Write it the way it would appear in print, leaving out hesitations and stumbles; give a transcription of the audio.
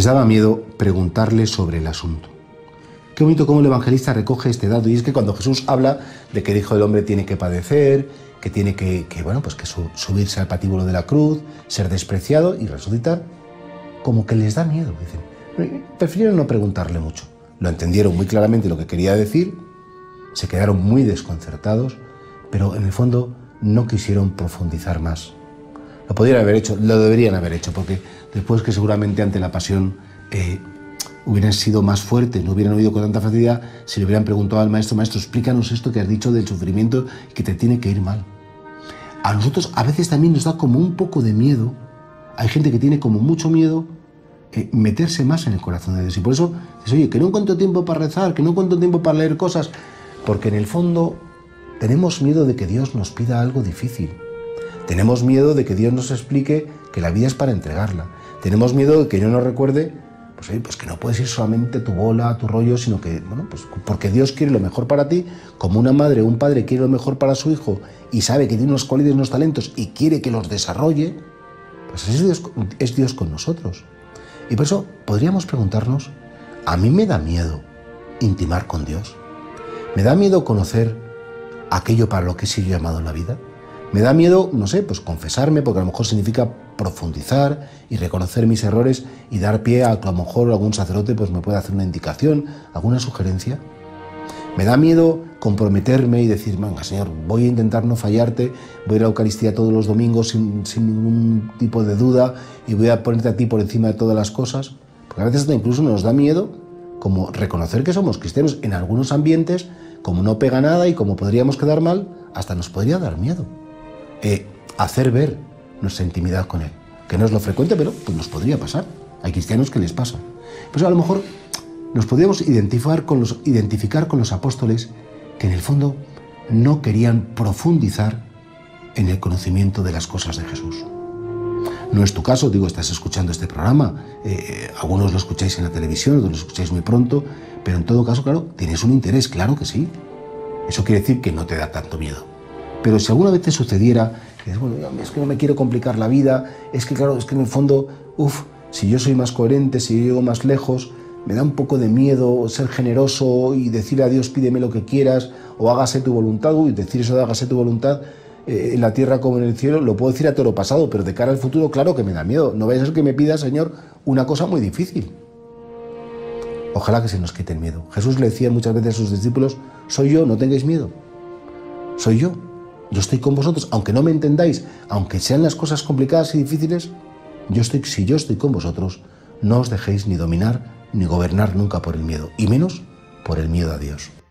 Les daba miedo preguntarle sobre el asunto. Qué bonito cómo el evangelista recoge este dato, y es que cuando Jesús habla de que el Hijo del Hombre tiene que padecer, que tiene que subirse al patíbulo de la cruz, ser despreciado y resucitar, como que les da miedo. Dicen, prefirieron no preguntarle mucho. Lo entendieron muy claramente lo que quería decir, se quedaron muy desconcertados, pero en el fondo no quisieron profundizar más. Lo podrían haber hecho, lo deberían haber hecho, porque después que seguramente ante la pasión hubieran sido más fuertes, no hubieran oído con tanta facilidad, si le hubieran preguntado al maestro, explícanos esto que has dicho del sufrimiento y que te tiene que ir mal. A nosotros a veces también nos da como un poco de miedo, hay gente que tiene como mucho miedo meterse más en el corazón de Dios, y por eso dices, oye, que no encuentro tiempo para rezar, que no encuentro tiempo para leer cosas, porque en el fondo tenemos miedo de que Dios nos pida algo difícil. Tenemos miedo de que Dios nos explique que la vida es para entregarla. Tenemos miedo de que Dios nos recuerde pues que no puedes ir solamente tu bola, tu rollo, sino que, porque Dios quiere lo mejor para ti, como una madre o un padre quiere lo mejor para su hijo y sabe que tiene unos cualidades, unos talentos y quiere que los desarrolle, pues es Dios con nosotros. Y por eso podríamos preguntarnos, ¿a mí me da miedo intimar con Dios? ¿Me da miedo conocer aquello para lo que he sido llamado en la vida? Me da miedo, confesarme, porque a lo mejor significa profundizar y reconocer mis errores y dar pie a que a lo mejor algún sacerdote me pueda hacer una indicación, alguna sugerencia. Me da miedo comprometerme y decir, venga, Señor, voy a intentar no fallarte, voy a ir a la Eucaristía todos los domingos sin ningún tipo de duda y voy a ponerte a ti por encima de todas las cosas. Porque a veces incluso nos da miedo como reconocer que somos cristianos en algunos ambientes, como no pega nada y como podríamos quedar mal, hasta nos podría dar miedo. Hacer ver nuestra intimidad con Él, que no es lo frecuente, pero nos podría pasar. Hay cristianos que les pasa. Pues a lo mejor nos podríamos identificar con los apóstoles que en el fondo no querían profundizar en el conocimiento de las cosas de Jesús. No es tu caso, estás escuchando este programa, algunos lo escucháis en la televisión, otros lo escucháis muy pronto, pero en todo caso, claro, tienes un interés, claro que sí. Eso quiere decir que no te da tanto miedo. Pero si alguna vez te sucediera, es que no me quiero complicar la vida, es que en el fondo, si yo soy más coherente, si yo llego más lejos, me da un poco de miedo ser generoso y decirle a Dios, pídeme lo que quieras, o hágase tu voluntad, decir eso de hágase tu voluntad, en la tierra como en el cielo, lo puedo decir a toro pasado, pero de cara al futuro, claro que me da miedo. No vaya a ser que me pida, Señor, una cosa muy difícil. Ojalá que se nos quite el miedo. Jesús le decía muchas veces a sus discípulos, soy yo, no tengáis miedo. Soy yo. Yo estoy con vosotros, aunque no me entendáis, aunque sean las cosas complicadas y difíciles, si yo estoy con vosotros, no os dejéis ni dominar ni gobernar nunca por el miedo, y menos por el miedo a Dios.